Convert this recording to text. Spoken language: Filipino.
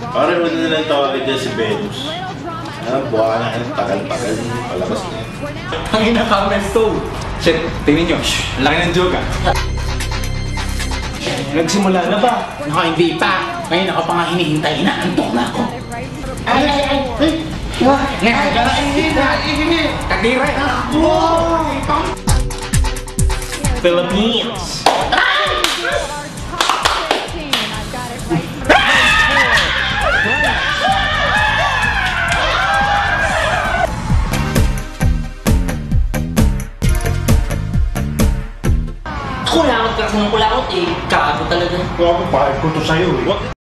Parang wala nilang tawagin dyan si Venus. Buwan na yan, tagal-tagal yung palabas na yan. Ang ina-comment to. Shit, tingnan nyo. Ang laki ng joke ah. Nagsimula na ba? Naka, hindi pa. Ngayon ako pa nga hinihintay na. Antok na ako. Ay! Katiray! Philippines! Kulakot ka sa kulakot eh. Kago talaga. Kung ako, pahit ko to sa'yo eh.